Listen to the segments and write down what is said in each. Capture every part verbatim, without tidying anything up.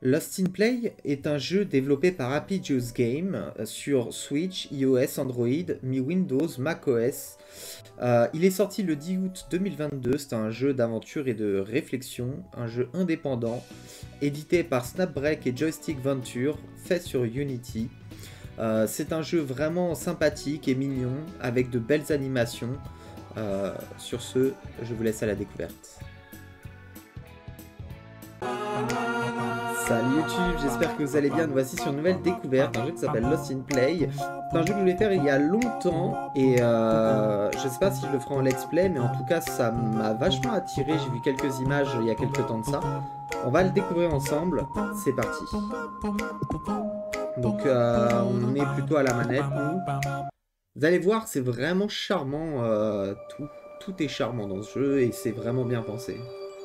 Lost in Play est un jeu développé par Happy Juice Game sur Switch, iOS, Android, Mi Windows, macOS. Euh, il est sorti le dix août deux mille vingt-deux, c'est un jeu d'aventure et de réflexion, un jeu indépendant, édité par Snapbreak et Joystick Venture, fait sur Unity. Euh, c'est un jeu vraiment sympathique et mignon, avec de belles animations. Euh, sur ce, je vous laisse à la découverte. Salut YouTube, j'espère que vous allez bien. Nous voici sur une nouvelle découverte, un jeu qui s'appelle Lost in Play. C'est un jeu que je voulais faire il y a longtemps et euh, je sais pas si je le ferai en let's play, mais en tout cas ça m'a vachement attiré. J'ai vu quelques images il y a quelques temps de ça. On va le découvrir ensemble, c'est parti. Donc euh, on est plutôt à la manette nous. Vous allez voir, c'est vraiment charmant, euh, tout, tout est charmant dans ce jeu et c'est vraiment bien pensé.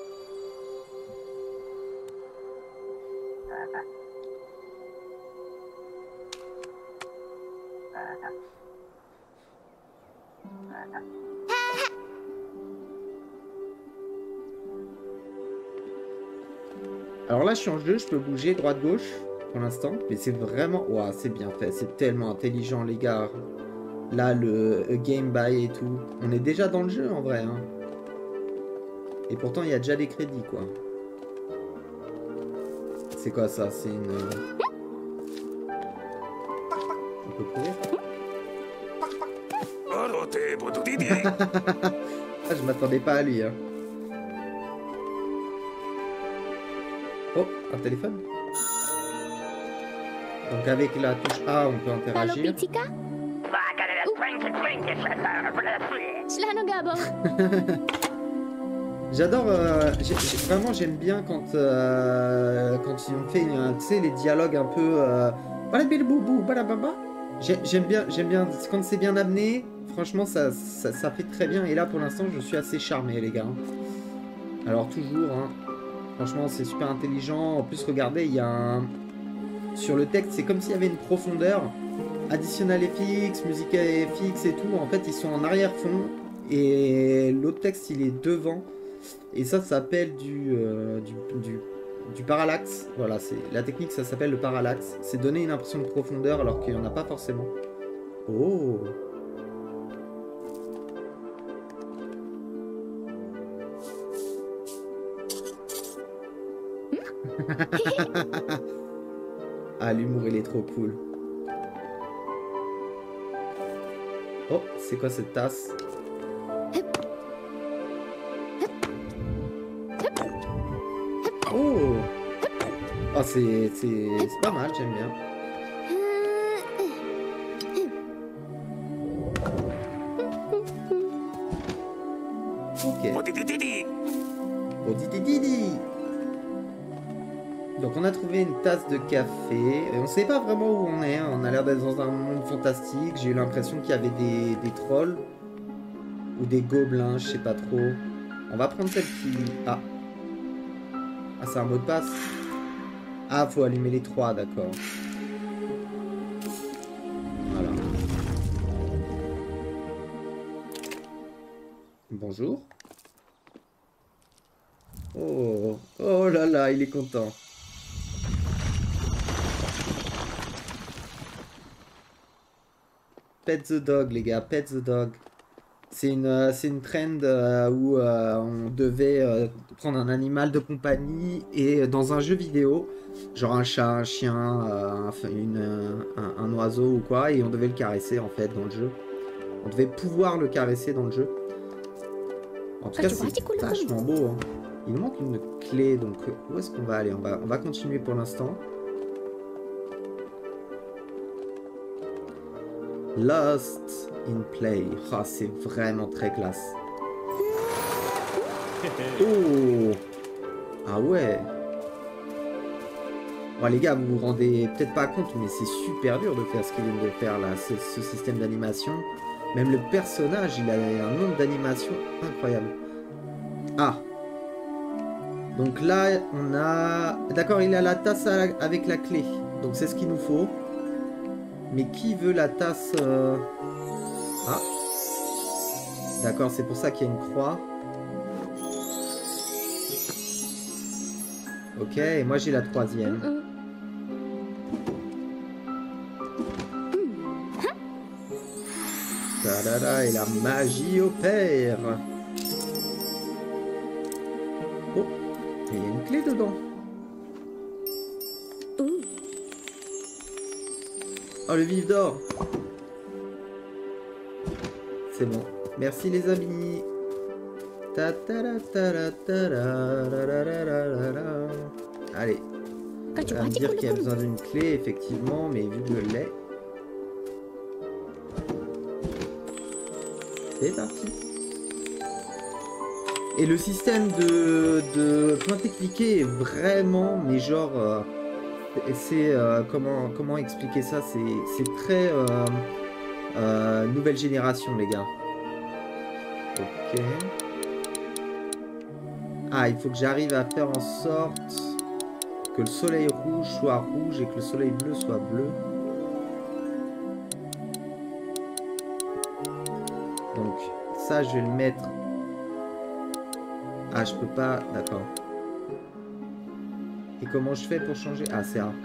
Alors là, je suis en jeu, je peux bouger droite-gauche pour l'instant, mais c'est vraiment... Ouah, c'est bien fait, c'est tellement intelligent, les gars. Là, le game by et tout. On est déjà dans le jeu, en vrai. Hein. Et pourtant, il y a déjà des crédits, quoi. C'est quoi, ça? C'est une... On peut courir? Ah, je m'attendais pas à lui, hein. Oh, un téléphone. Donc avec la touche A, on peut interagir. J'adore, euh, vraiment j'aime bien quand, euh, quand ils ont fait, tu sais, les dialogues un peu... Euh, j'aime bien, j'aime bien, quand c'est bien amené, franchement ça, ça, ça fait très bien. Et là pour l'instant je suis assez charmé les gars. Alors toujours, hein. Franchement, c'est super intelligent. En plus, regardez, il y a un... Sur le texte, c'est comme s'il y avait une profondeur. Additionnel F X, musique F X et tout. En fait, ils sont en arrière-fond. Et l'autre texte, il est devant. Et ça, ça s'appelle du, euh, du, du, du parallaxe. Voilà, c'est la technique, ça s'appelle le parallaxe. C'est donner une impression de profondeur alors qu'il n'y en a pas forcément. Oh! Ah, l'humour, il est trop cool. Oh, c'est quoi cette tasse? Oh! Oh, c'est pas mal, j'aime bien. Ok. Oh, didi. Donc on a trouvé une tasse de café, et on ne sait pas vraiment où on est, on a l'air d'être dans un monde fantastique, j'ai eu l'impression qu'il y avait des, des trolls, ou des gobelins, je sais pas trop. On va prendre celle qui... Ah, ah c'est un mot de passe. Ah, faut allumer les trois, d'accord. Voilà. Bonjour. Oh, oh là là, il est content. Pet the dog, les gars, pet the dog. C'est une, euh, c'est une trend euh, où euh, on devait euh, prendre un animal de compagnie et euh, dans un jeu vidéo, genre un chat, un chien, euh, un, une, un, un oiseau ou quoi, et on devait le caresser en fait dans le jeu. On devait pouvoir le caresser dans le jeu. En tout cas, c'est vachement beau. Hein. Il nous manque une clé, donc où est-ce qu'on va aller? on va, on va continuer pour l'instant. Lost in Play. Ah, c'est vraiment très classe. Oh! Ah ouais! Bon, les gars, vous vous rendez peut-être pas compte, mais c'est super dur de faire ce qu'ils viennent de faire là, ce, ce système d'animation. Même le personnage, il a un nombre d'animations incroyable. Ah! Donc là, on a... D'accord, il a la tasse avec la clé. Donc c'est ce qu'il nous faut. Mais qui veut la tasse euh... Ah. D'accord, c'est pour ça qu'il y a une croix. Ok, et moi j'ai la troisième. Mm-mm. Ta-da-da, et la magie opère. Oh, il y a une clé dedans. Ouh. Oh, le vif d'or. C'est bon. Merci les amis. Ta ta ta ta ta ta. Allez. Ça va me dire qu'il y a besoin d'une clé, effectivement, mais vu que je l'ai. C'est parti. Et le système de, de pointer-cliquer est vraiment, mais genre, euh, c'est euh, comment comment expliquer ça, c'est très euh, euh, nouvelle génération, les gars. Ok. Ah, il faut que j'arrive à faire en sorte que le soleil rouge soit rouge et que le soleil bleu soit bleu. Donc ça, je vais le mettre. Ah, je peux pas. D'accord. Et comment je fais pour changer? Ah, c'est A.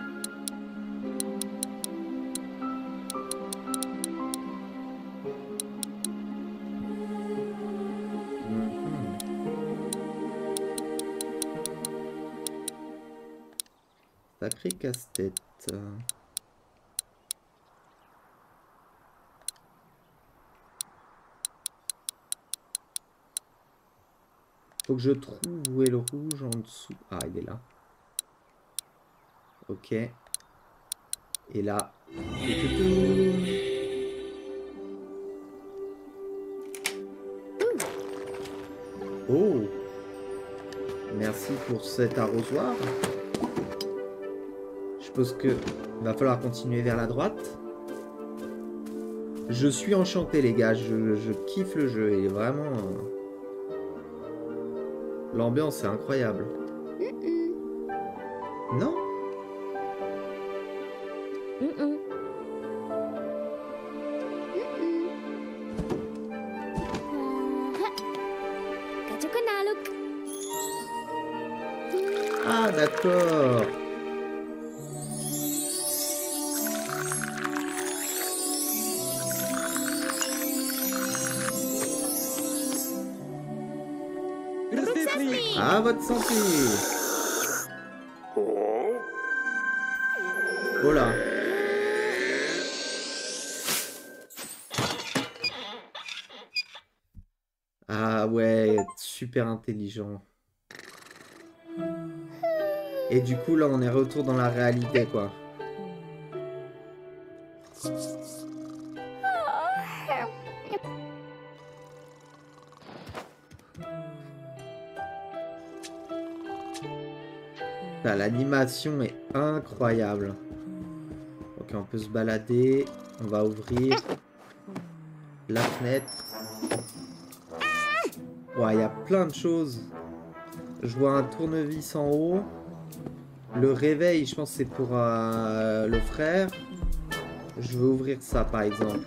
Sacré casse-tête. Faut que je trouve où est le rouge en dessous. Ah, il est là. Ok. Et là. Oh. Merci pour cet arrosoir. Je suppose que va falloir continuer vers la droite. Je suis enchanté, les gars. Je, je kiffe le jeu. Il est vraiment... L'ambiance est incroyable. Mm-mm. Non? Mm-mm. Ah, d'accord. À votre santé. Oh là. Ah ouais, super intelligent. Et du coup, là, on est retour dans la réalité, quoi. L'animation est incroyable. Ok, on peut se balader. On va ouvrir la fenêtre. Ouais, il y a plein de choses. Je vois un tournevis en haut. Le réveil, je pense que c'est pour euh, le frère. Je veux ouvrir ça, par exemple.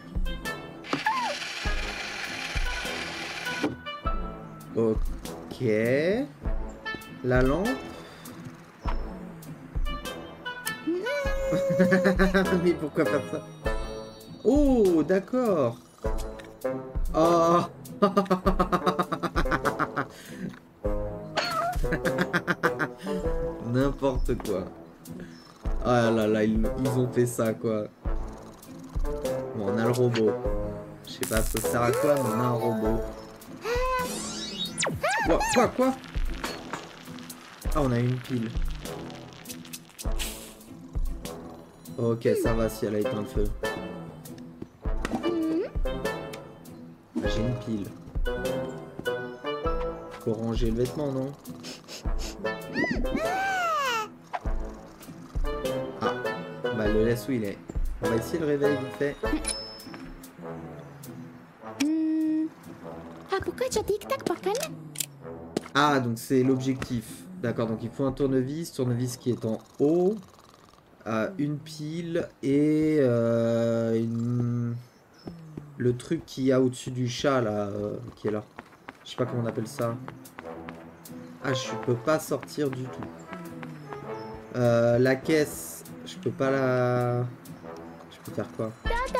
Ok. La lampe. Mais pourquoi faire ça? Oh, d'accord. Oh. N'importe quoi. Ah là là, ils, ils ont fait ça, quoi. Bon, on a le robot. Je sais pas ça sert à quoi, mais on a un robot. Quoi, quoi, quoi? Ah, on a une pile. Ok, ça va si elle a éteint le feu. J'ai une pile. Faut ranger le vêtement, non? Ah, bah le laisse où il est. On va essayer le réveil vite fait. Ah, donc c'est l'objectif. D'accord, donc il faut un tournevis. Tournevis qui est en haut. Euh, une pile et euh, une... le truc qu'il y a au-dessus du chat là, euh, qui est là. Je sais pas comment on appelle ça. Ah, je peux pas sortir du tout. Euh, la caisse, je peux pas la... Je peux faire quoi?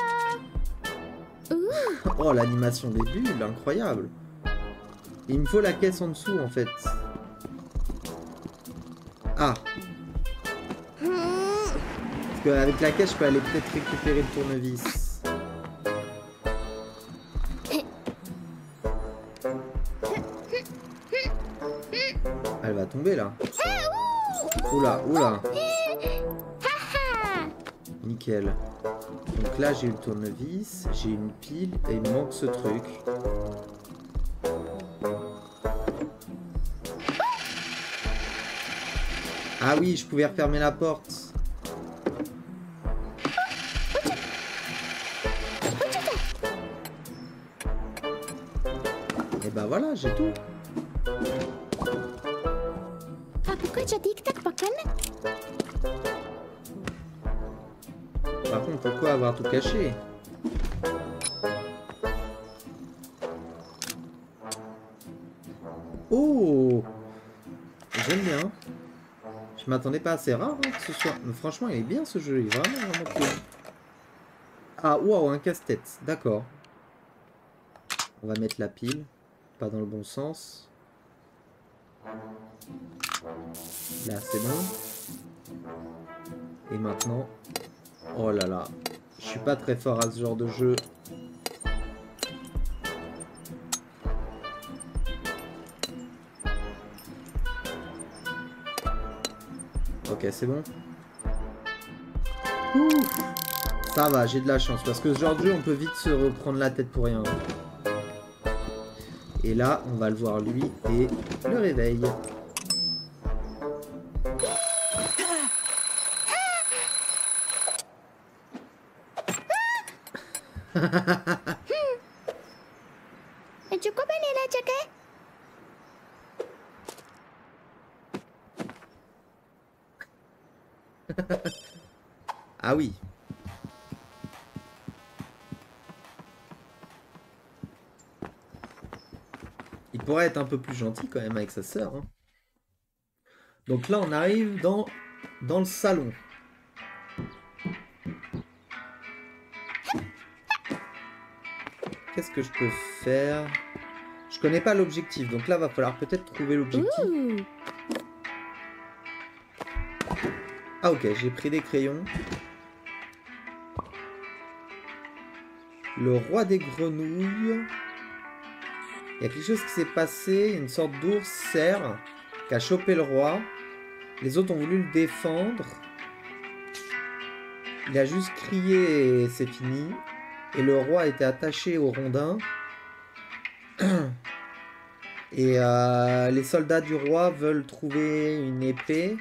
Oh, l'animation des bulles, incroyable. Il me faut la caisse en dessous, en fait. Ah. Parce qu'avec la caisse, je peux aller peut-être récupérer le tournevis. Elle va tomber, là. Oula, oula. Nickel. Donc là, j'ai eu le tournevis, j'ai une pile, et il me manque ce truc. Ah oui, je pouvais refermer la porte. Et bah voilà, j'ai tout. Par contre, pourquoi avoir tout caché? Oh, j'aime bien. Je m'attendais pas assez rare hein, que ce soit. Mais franchement, il est bien ce jeu, il est vraiment vraiment cool. Ah, waouh, un casse-tête, d'accord. On va mettre la pile, pas dans le bon sens. Là, c'est bon. Et maintenant, oh là là, je suis pas très fort à ce genre de jeu. Ok, c'est bon. Ouh, ça va, j'ai de la chance. Parce que ce genre de jeu, on peut vite se reprendre la tête pour rien. Et là, on va le voir lui et le réveil. Ah oui. Il pourrait être un peu plus gentil quand même avec sa sœur. Hein. Donc là, on arrive dans, dans le salon. Qu'est-ce que je peux faire? Je connais pas l'objectif. Donc là, va falloir peut-être trouver l'objectif. Ah ok, j'ai pris des crayons. Le roi des grenouilles. Il y a quelque chose qui s'est passé. Une sorte d'ours cerf qui a chopé le roi. Les autres ont voulu le défendre. Il a juste crié et c'est fini. Et le roi était attaché au rondin. Et euh, les soldats du roi veulent trouver une épée.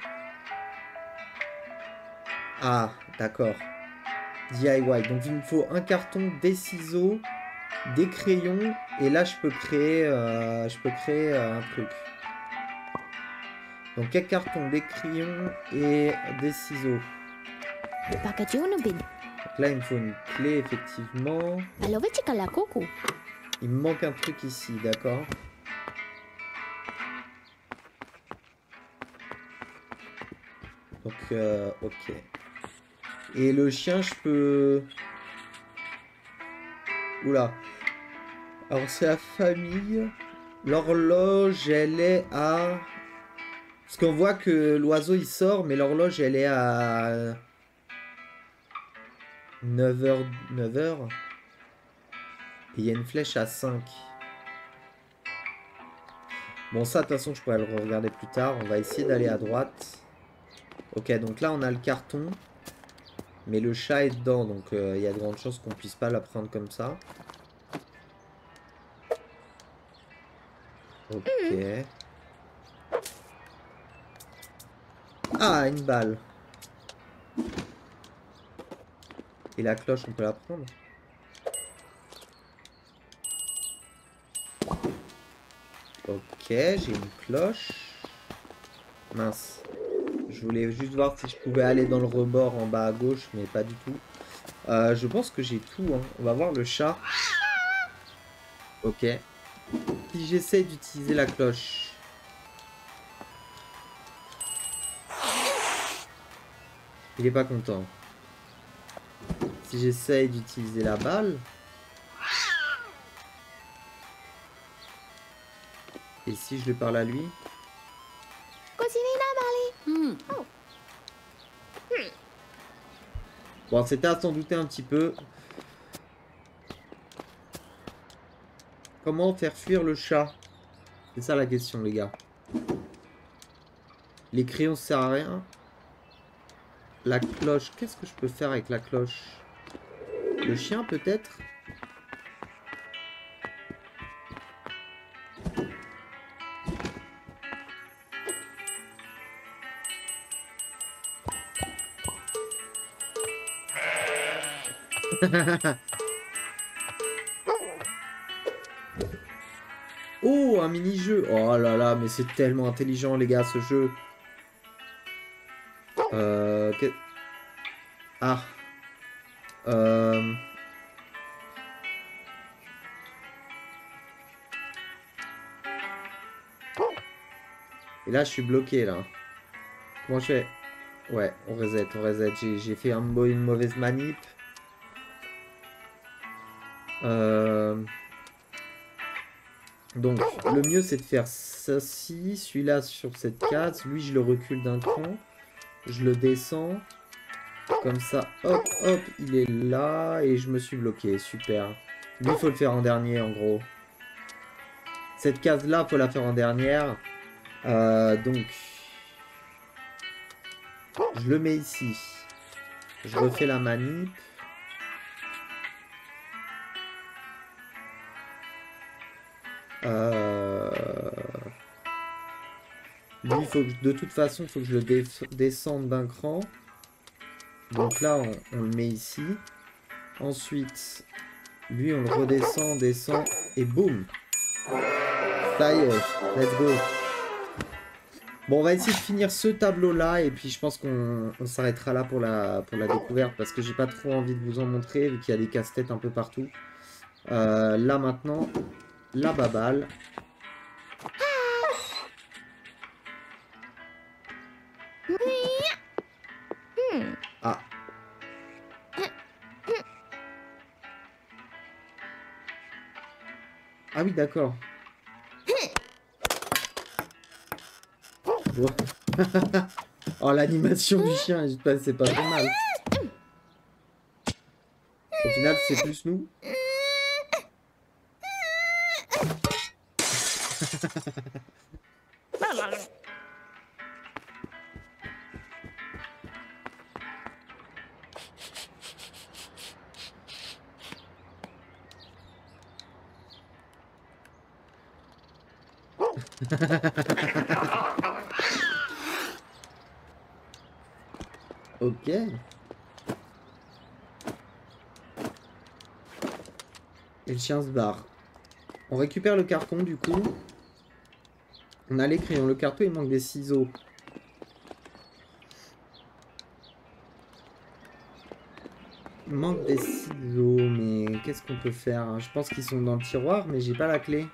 Ah, d'accord. D I Y. Donc il me faut un carton, des ciseaux, des crayons. Et là, je peux créer, euh, je peux créer euh, un truc. Donc un carton, des crayons et des ciseaux. Donc là, il me faut une clé, effectivement. Il me manque un truc ici, d'accord. Donc, euh, ok. Et le chien, je peux... Oula. Alors, c'est la famille. L'horloge, elle est à... Parce qu'on voit que l'oiseau, il sort, mais l'horloge, elle est à... neuf heures. neuf heures. Et il y a une flèche à cinq. Bon, ça, de toute façon, je pourrais le regarder plus tard. On va essayer d'aller à droite. Ok, donc là, on a le carton. Mais le chat est dedans, donc il euh, y a de grandes chances qu'on puisse pas la prendre comme ça. Ok. Ah, une balle. Et la cloche, on peut la prendre? Ok, j'ai une cloche. Mince. Je voulais juste voir si je pouvais aller dans le rebord en bas à gauche, mais pas du tout. Euh, je pense que j'ai tout. Hein. On va voir le chat. Ok. Si j'essaie d'utiliser la cloche. Il est pas content. Si j'essaye d'utiliser la balle... Et si je lui parle à lui? Bon, c'était à s'en douter un petit peu. Comment faire fuir le chat? C'est ça la question, les gars. Les crayons, ça sert à rien. La cloche, qu'est-ce que je peux faire avec la cloche? Le chien, peut-être? Oh, un mini-jeu. Oh là là, mais c'est tellement intelligent, les gars, ce jeu. Euh... Que... Ah. Euh... Et là, je suis bloqué, là. Comment je fais? Ouais, on reset, on reset. J'ai fait un, une mauvaise manip. Euh... Donc, le mieux, c'est de faire ceci. Celui-là sur cette case. Lui, je le recule d'un cran. Je le descends. Comme ça, hop, hop, il est là. Et je me suis bloqué. Super. Lui, il faut le faire en dernier, en gros. Cette case-là, il faut la faire en dernière. Euh, donc, je le mets ici. Je refais la manip. Euh... Lui, il faut que, de toute façon, il faut que je le dé descende d'un cran. Donc là, on, on le met ici. Ensuite, lui, on le redescend, descend, et boum. Ça y est, let's go. Bon, on va essayer de finir ce tableau-là, et puis je pense qu'on s'arrêtera là pour la, pour la découverte, parce que j'ai pas trop envie de vous en montrer, vu qu'il y a des casse-têtes un peu partout. Euh, là, maintenant, la baballe. Ah. Ah oui, d'accord. Bon. Oh, l'animation du chien, c'est pas trop mal. Au final, c'est plus nous. Ok. Et le chien se barre. On récupère le carton du coup. On a les crayons. Le carton, il manque des ciseaux. Il manque des ciseaux, mais qu'est-ce qu'on peut faire? Je pense qu'ils sont dans le tiroir, mais j'ai pas la clé.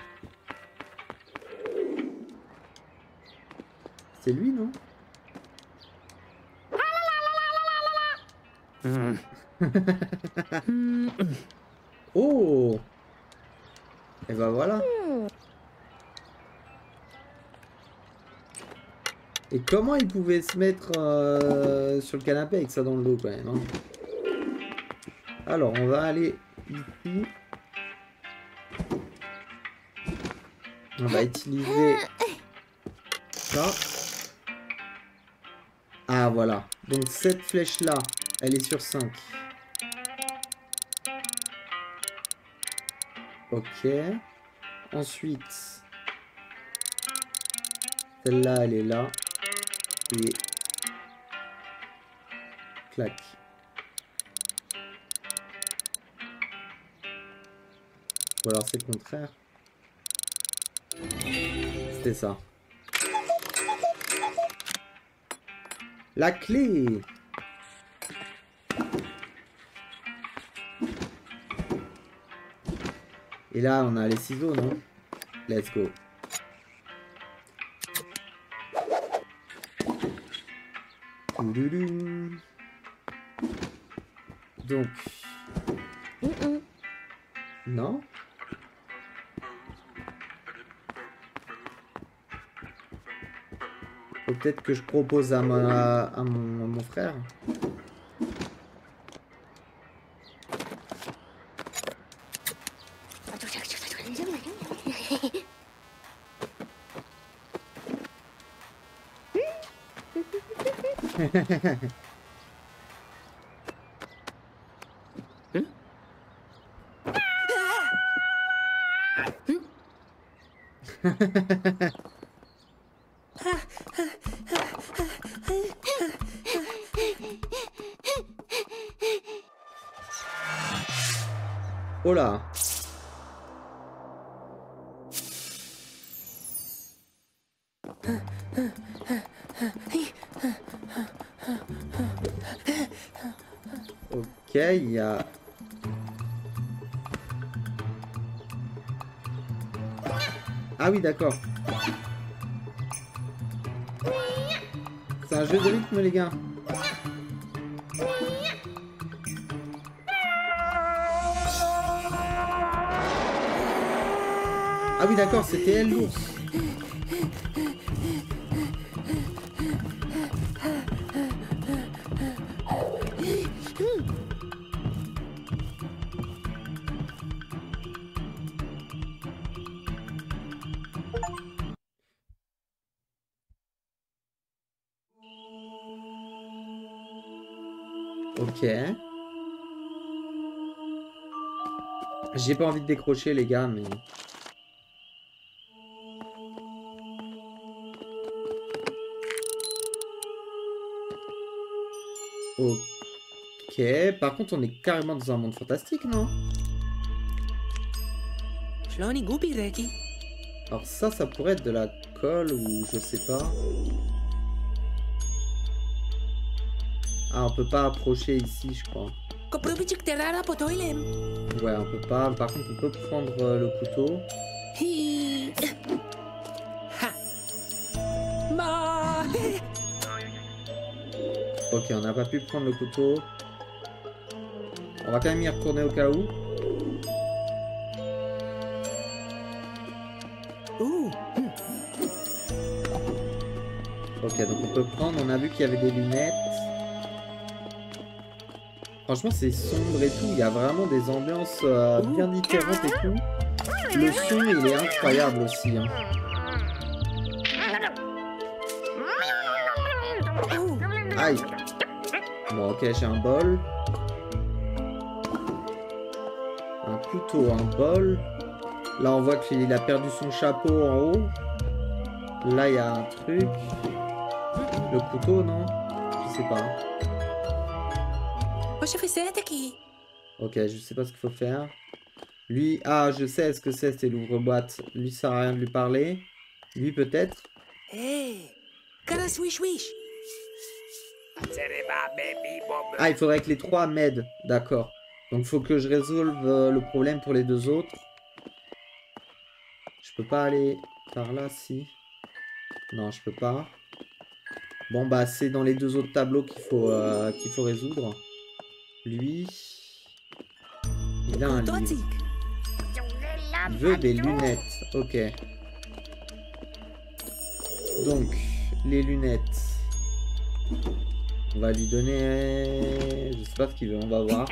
C'est lui, non? Oh! Et ben voilà. Et comment il pouvait se mettre euh, sur le canapé avec ça dans le dos quand même, hein? Alors, on va aller ici. On va utiliser ça. Ah, voilà. Donc, cette flèche-là, elle est sur cinq. Ok. Ensuite, celle-là, elle est là. Et clac. Ou alors c'est le contraire. C'était ça. La clé. Et là, on a les ciseaux, non? Let's go. Touloulou. Donc. Mm -mm. Non. Faut peut-être que je propose à, ma, à, mon, à mon frère. Oh là. Ok, il y a... Ah oui, d'accord. C'est un jeu de rythme, les gars. Ah oui, d'accord, c'était elle, l'ours. Ok. J'ai pas envie de décrocher, les gars, mais... Ok. Par contre, on est carrément dans un monde fantastique, non? Alors ça, ça pourrait être de la colle ou je sais pas. Ah, on peut pas approcher ici, je crois. Ouais, on peut pas. Par contre, on peut prendre euh, le couteau. Ok, on n'a pas pu prendre le couteau. On va quand même y retourner au cas où. Ok, donc on peut prendre. On a vu qu'il y avait des lunettes. Franchement, c'est sombre et tout. Il y a vraiment des ambiances euh, bien différentes et tout. Le son, il est incroyable aussi. Hein. Aïe. Bon, ok, j'ai un bol. Un couteau, un bol. Là, on voit qu'il a perdu son chapeau en haut. Là, il y a un truc. Le couteau, non? Je sais pas. Ok, je sais pas ce qu'il faut faire. Lui, ah, je sais ce que c'est, c'est l'ouvre-boîte. Lui, ça sert à rien de lui parler. Lui, peut-être. Ah, il faudrait que les trois m'aident. D'accord. Donc, il faut que je résolve euh, le problème pour les deux autres. Je peux pas aller par là, si. Non, je peux pas. Bon, bah, c'est dans les deux autres tableaux qu'il faut, euh, qu'il faut résoudre. Lui... Il a un livre. Il veut des lunettes. Ok. Donc, les lunettes. On va lui donner... Je sais pas ce qu'il veut, on va voir.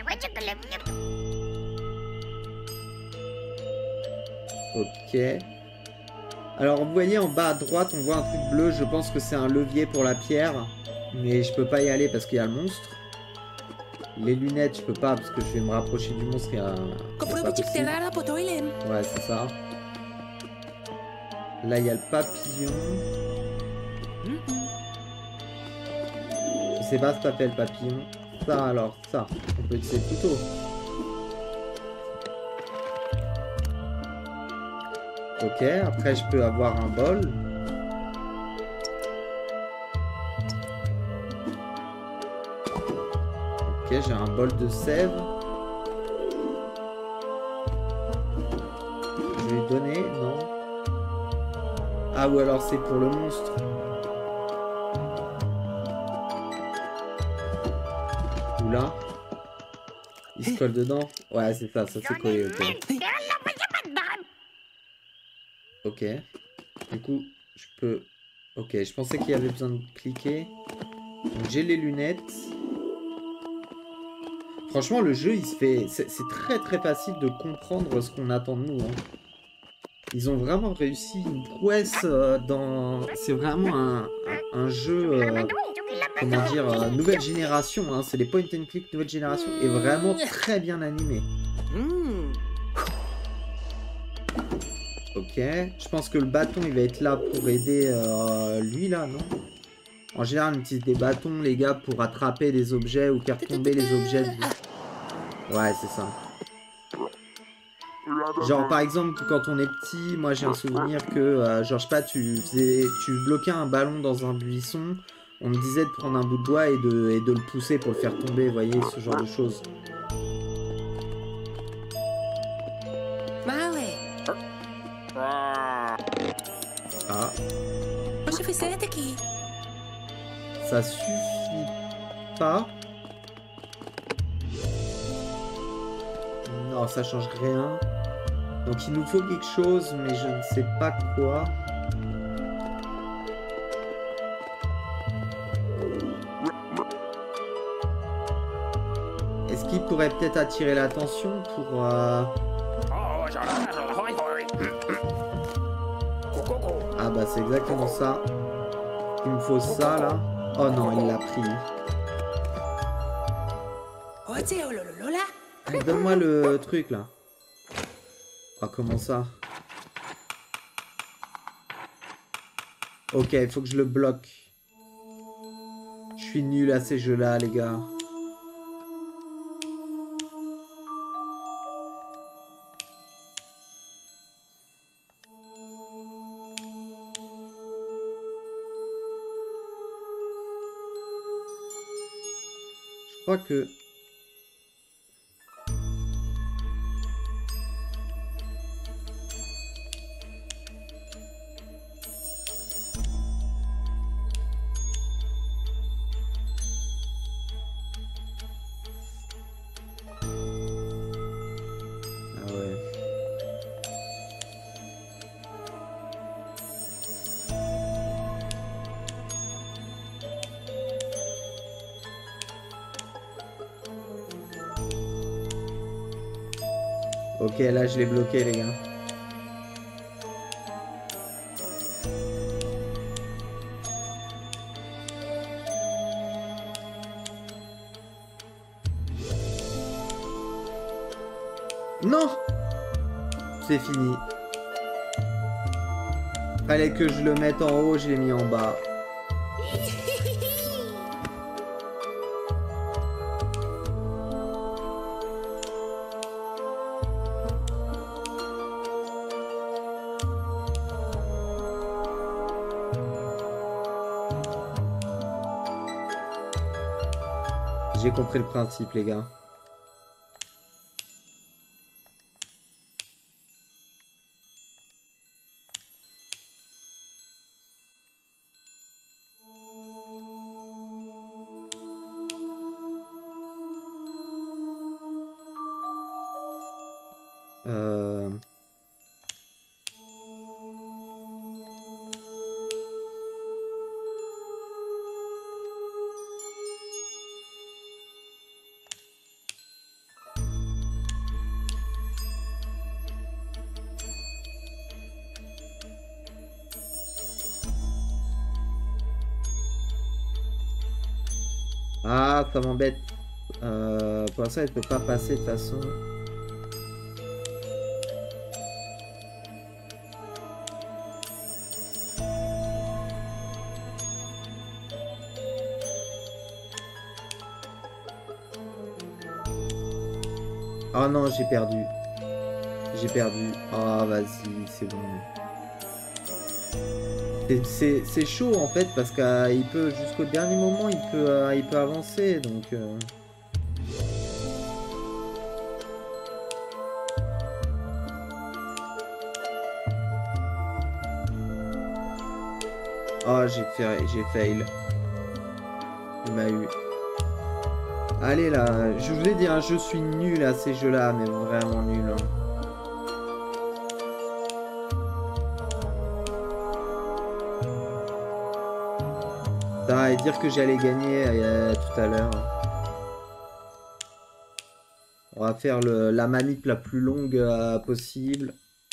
Ok. Alors, vous voyez en bas à droite, on voit un truc bleu. Je pense que c'est un levier pour la pierre. Mais je peux pas y aller parce qu'il y a le monstre. Les lunettes, je peux pas parce que je vais me rapprocher du monstre. Et, euh, ouais, c'est ça. Là, il y a le papillon. Je sais pas ce que t'appelles le papillon. Ça, alors, ça. On peut utiliser le couteau. Ok, après, je peux avoir un bol. Ok, j'ai un bol de sève. Je vais lui donner, non. Ah, ou alors c'est pour le monstre. Ou là. Il se colle dedans. Ouais, c'est ça, ça s'est collé, ok. Ok. Du coup, je peux... Ok, je pensais qu'il y avait besoin de cliquer. Donc j'ai les lunettes. Franchement, le jeu, il se fait... C'est très très facile de comprendre ce qu'on attend de nous. Hein. Ils ont vraiment réussi une prouesse euh, dans... C'est vraiment un, un, un jeu... Euh... Comment dire, euh, nouvelle génération, hein, c'est les point and click nouvelle génération, et vraiment très bien animé. Ok, je pense que le bâton il va être là pour aider euh, lui là, non? En général on utilise des bâtons les gars pour attraper des objets ou faire tomber les objets. De... Ouais c'est ça. Genre par exemple quand on est petit, moi j'ai un souvenir que, euh, genre je sais pas, tu, faisais, tu bloquais un ballon dans un buisson. On me disait de prendre un bout de bois et de, et de le pousser pour le faire tomber, vous voyez, ce genre de choses. Ah. Ça suffit pas. Non, ça change rien. Donc il nous faut quelque chose, mais je ne sais pas quoi. Est-ce qu'il pourrait peut-être attirer l'attention pour... Euh... Ah bah c'est exactement ça. Il me faut ça là. Oh non, il l'a pris. Donne-moi le truc là. Ah comment ça? Ok, il faut que je le bloque. Je suis nul à ces jeux là les gars. Je crois que... Ah ouais. Ok, là je l'ai bloqué les gars. Non! C'est fini. Fallait que je le mette en haut, je l'ai mis en bas. J'ai compris le principe, les gars. Euh... Ah, ça m'embête. Euh, pour l'instant, elle peut pas passer de toute façon. Oh non, j'ai perdu. J'ai perdu. Ah, oh, vas-y, c'est bon. C'est chaud en fait parce qu'il peut jusqu'au dernier moment il peut euh, il peut avancer donc euh... Oh j'ai fait j'ai fail. Il m'a eu. Allez là, je voulais dire, je suis nul à ces jeux-là, mais vraiment nul. Hein. Ça, et dire que j'allais gagner euh, tout à l'heure. On va faire le, la manip la plus longue euh, possible.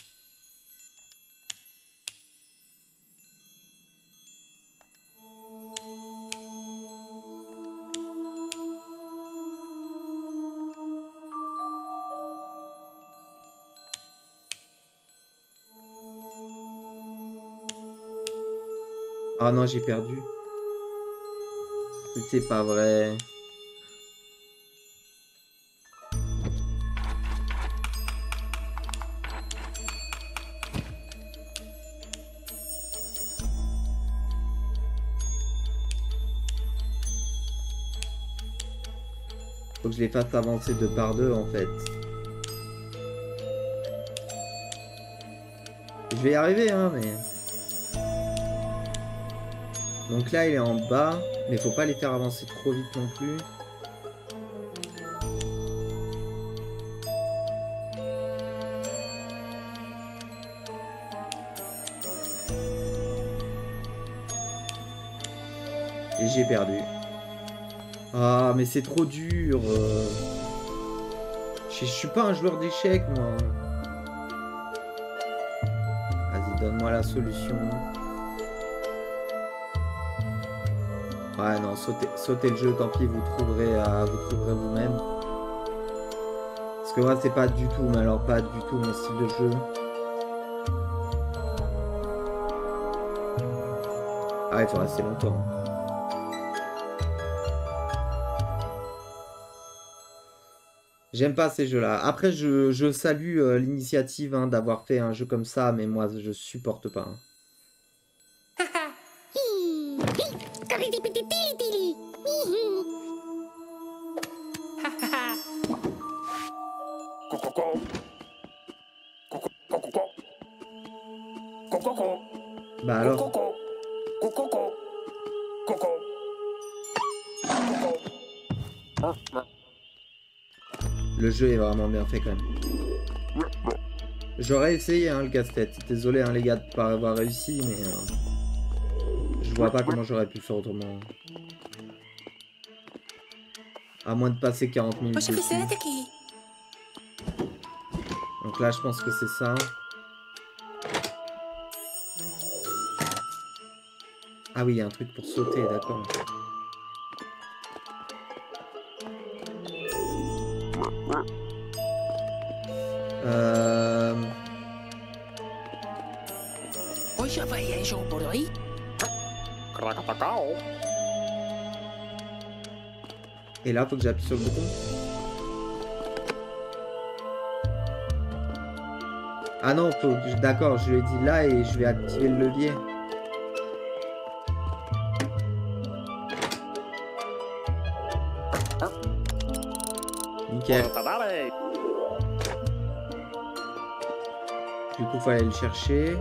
Ah non, j'ai perdu. C'est pas vrai. Faut que je les fasse avancer deux par deux en fait. Je vais y arriver hein mais... Donc là il est en bas, mais faut pas les faire avancer trop vite non plus. Et j'ai perdu. Ah mais c'est trop dur. Je, je suis pas un joueur d'échecs moi. Vas-y donne-moi la solution. Ouais non, sautez, sautez le jeu, tant pis, vous trouverez euh, vous trouverez vous-même. Parce que moi c'est pas du tout, mais alors pas du tout mon style de jeu. Ah il faut rester longtemps. J'aime pas ces jeux-là. Après je, je salue euh, l'initiative hein, d'avoir fait un jeu comme ça, mais moi je supporte pas. Hein. Bah alors. Le jeu est vraiment bien fait quand même. J'aurais essayé hein, le casse-tête. Désolé hein, les gars de pas avoir réussi, mais euh, je vois pas comment j'aurais pu faire autrement. À moins de passer quarante minutes dessus. Donc là je pense que c'est ça. Ah oui, il y a un truc pour sauter, d'accord. Euh... Et là, faut que j'appuie sur le bouton. Ah non, faut que... d'accord, je lui ai dit là et je vais activer le levier. Nickel. Du coup, faut aller le chercher.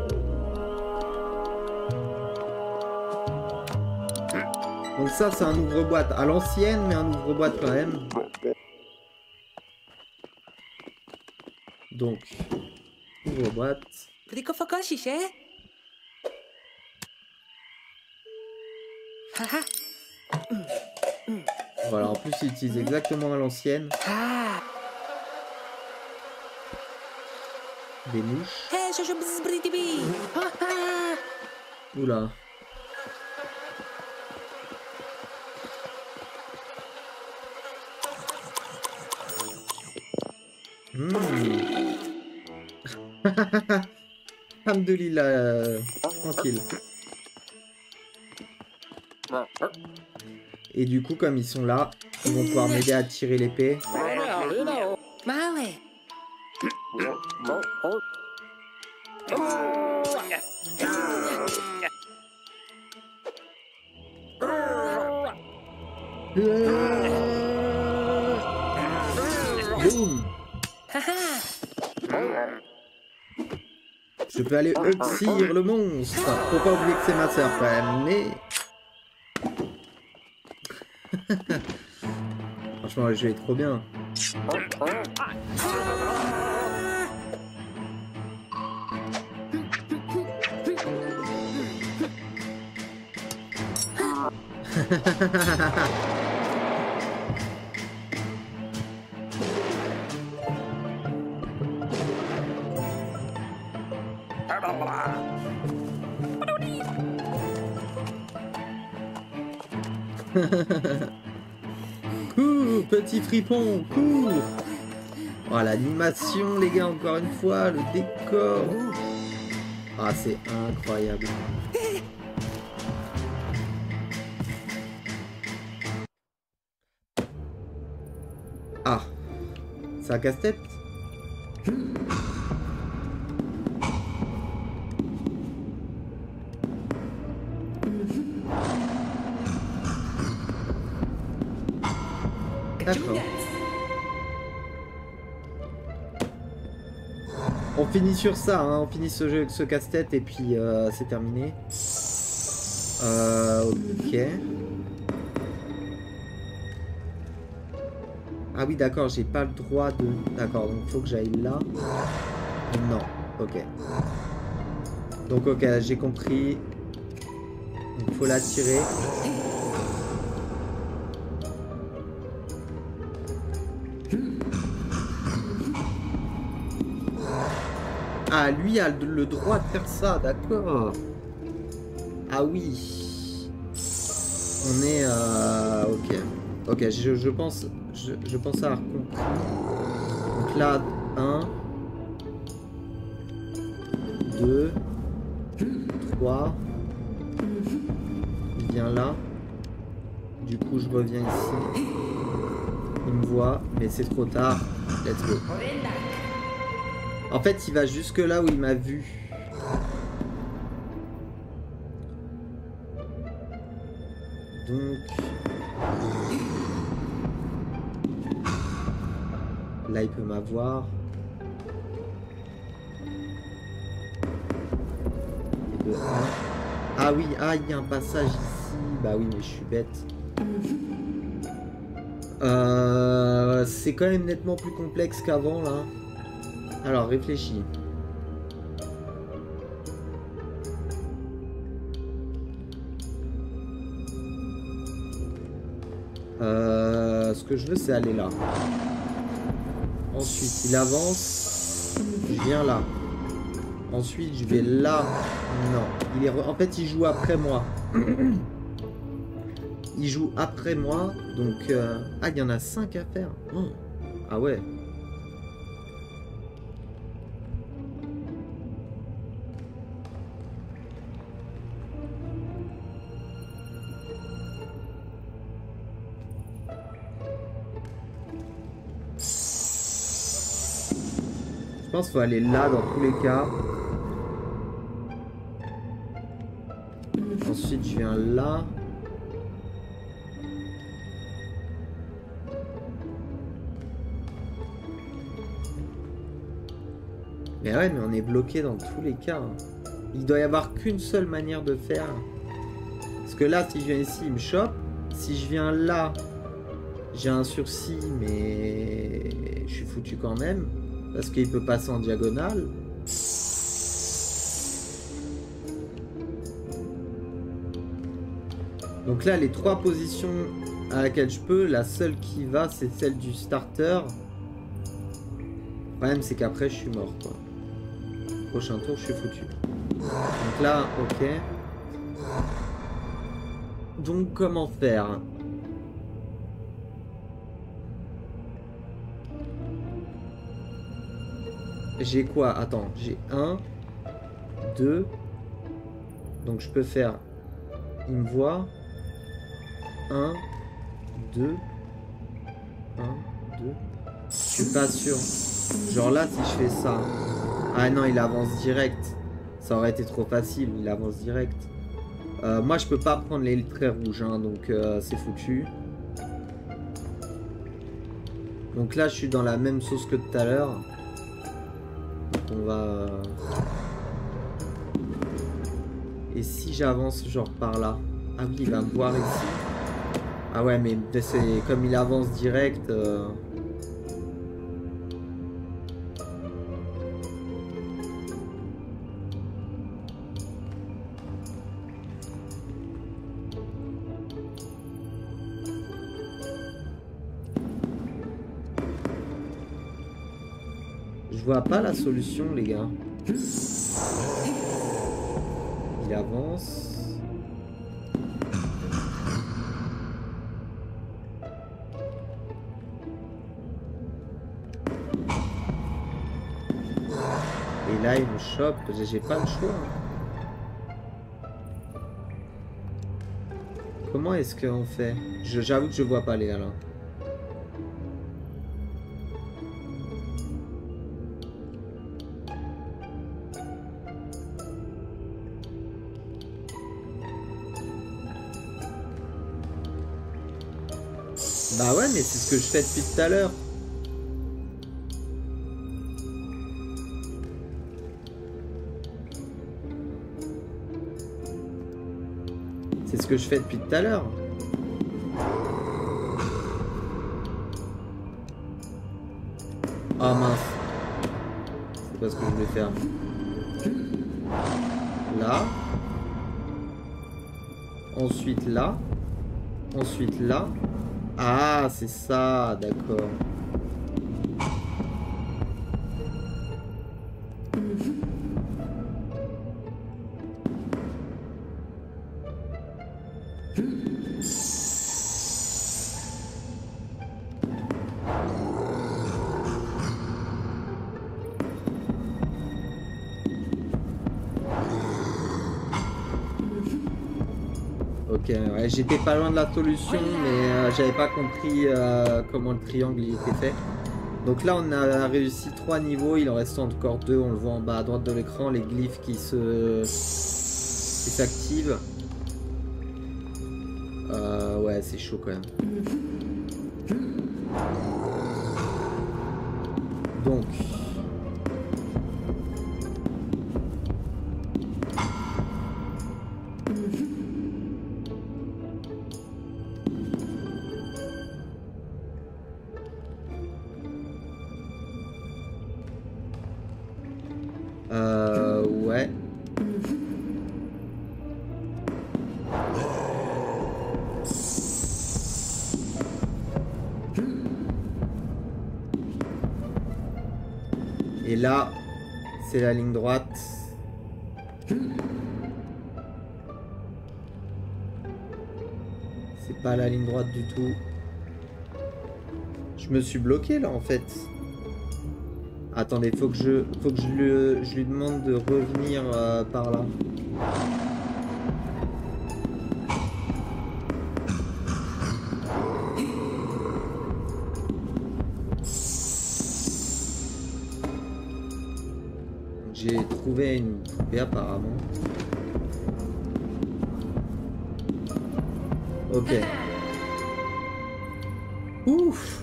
Donc ça, c'est un ouvre-boîte à l'ancienne, mais un ouvre-boîte quand même. Donc, ouvre-boîte. Voilà, en plus, il utilise exactement à l'ancienne. Des mouches. Oula. Mmh. Alhamdoulilah, euh, tranquille. Et du coup, comme ils sont là, ils vont pouvoir m'aider à tirer l'épée. Boum. Je peux aller Uxir le monstre. Faut pas oublier que c'est ma soeur quand même, mais... Franchement, le jeu est trop bien. Cours, petit fripon, cours. Oh, l'animation, les gars, encore une fois, le décor. Ah, c'est incroyable. Ah, c'est un casse-tête. D'accord. On finit sur ça, hein. On finit ce jeu, ce casse-tête et puis euh, c'est terminé. Euh, ok. Ah oui, d'accord, j'ai pas le droit de... D'accord, donc faut que j'aille là. Non, ok. Donc ok, j'ai compris. Il faut l'attirer. Ah, lui a le droit de faire ça, d'accord. Ah oui. On est... Euh, ok. Ok, je, je pense... Je, je pense avoir compris. Donc là, un, deux, trois. Il vient là. Du coup, je reviens ici. Il me voit, mais c'est trop tard. Let's go. En fait, il va jusque là où il m'a vu. Donc... Là, il peut m'avoir. Ah oui, ah, il y a un passage ici. Bah oui, mais je suis bête. Euh, c'est quand même nettement plus complexe qu'avant, là. Alors, réfléchis. Euh, ce que je veux, c'est aller là. Ensuite, il avance. Je viens là. Ensuite, je vais là. Non. Il est re... En fait, il joue après moi. Il joue après moi. Donc... Euh... Ah, il y en a cinq à faire. Oh. Ah ouais. Je pense qu'il faut aller là dans tous les cas. Ensuite, je viens là. Mais ouais, mais on est bloqué dans tous les cas. Il doit y avoir qu'une seule manière de faire. Parce que là, si je viens ici, il me chope. Si je viens là, j'ai un sursis, mais je suis foutu quand même. Parce qu'il peut passer en diagonale. Donc là, les trois positions à laquelle je peux, la seule qui va, c'est celle du starter. Le problème, c'est qu'après, je suis mort, quoi. Prochain tour, je suis foutu. Donc là, ok. Donc, comment faire ? J'ai quoi? Attends, j'ai un, deux. Donc je peux faire... Il me voit. un, deux. un, deux. Je suis pas sûr. Genre là, si je fais ça... Ah non, il avance direct. Ça aurait été trop facile, il avance direct. Euh, moi, je peux pas prendre les traits rouges, hein, donc euh, c'est foutu. Donc là, je suis dans la même sauce que tout à l'heure. On va... Et si j'avance genre par là? Ah oui, il va me voir ici. Ah ouais, mais c'est comme il avance direct. Euh... Je vois pas la solution, les gars. Il avance. Et là, il me chope. J'ai pas le choix. Comment est-ce qu'on fait? J'avoue que je vois pas les gars là. Bah ouais, mais c'est ce que je fais depuis tout à l'heure. C'est ce que je fais depuis tout à l'heure. Ah mince. C'est pas ce que je voulais faire. Là. Ensuite là. Ensuite là. Ah, c'est ça, d'accord. Ok, ouais, j'étais pas loin de la solution, mais euh, j'avais pas compris euh, comment le triangle il était fait. Donc là, on a réussi trois niveaux, il en reste encore deux, on le voit en bas à droite de l'écran, les glyphes qui se qui s'activent. Euh, ouais, c'est chaud quand même. Donc... Euh, ouais. Et là, c'est la ligne droite. C'est pas la ligne droite du tout. Je me suis bloqué là en fait. Attendez, faut que je, faut que je, le, je lui demande de revenir euh, par là. J'ai trouvé une poupée apparemment. Ok. Ouf.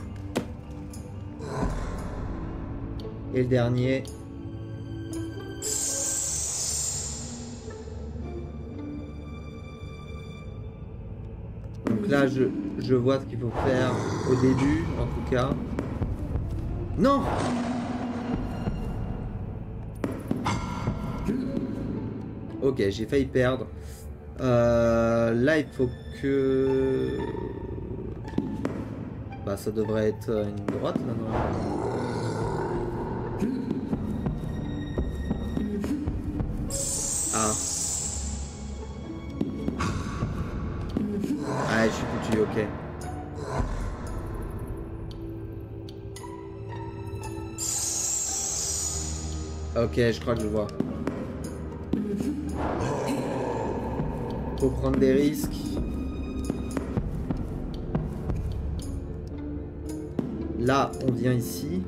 Et le dernier. Donc là, je, je vois ce qu'il faut faire au début, en tout cas. Non! Ok, j'ai failli perdre. Euh, là, il faut que... Bah, ça devrait être une droite, là, normalement. Ah. Ah, je suis foutu, ok. Ok, je crois que je vois. Faut prendre des risques. Là, on vient ici.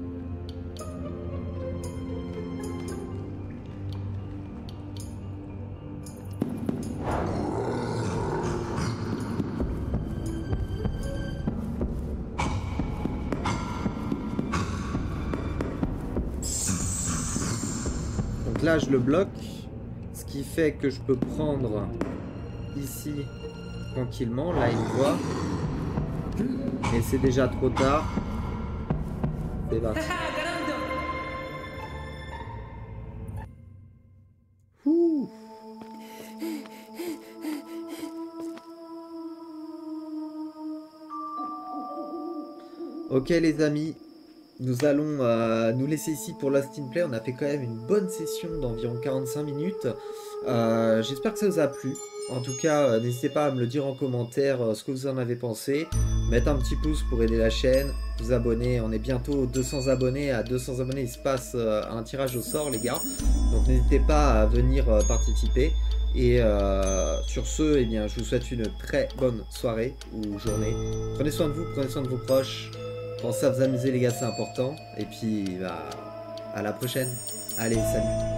Donc là, je le bloque. Ce qui fait que je peux prendre ici tranquillement. Là, il voit. Mais c'est déjà trop tard. C'est parti. Ouh. Ok les amis, nous allons euh, nous laisser ici pour Lost in Play. On a fait quand même une bonne session d'environ quarante-cinq minutes. Euh, J'espère que ça vous a plu. En tout cas, euh, n'hésitez pas à me le dire en commentaire euh, ce que vous en avez pensé. Mettre un petit pouce pour aider la chaîne. Vous abonner. On est bientôt deux cents abonnés. À deux cents abonnés, il se passe euh, un tirage au sort, les gars. Donc n'hésitez pas à venir euh, participer. Et euh, sur ce, eh bien, je vous souhaite une très bonne soirée ou journée. Prenez soin de vous, prenez soin de vos proches. Pensez à vous amuser les gars, c'est important. Et puis, bah, à la prochaine. Allez, salut.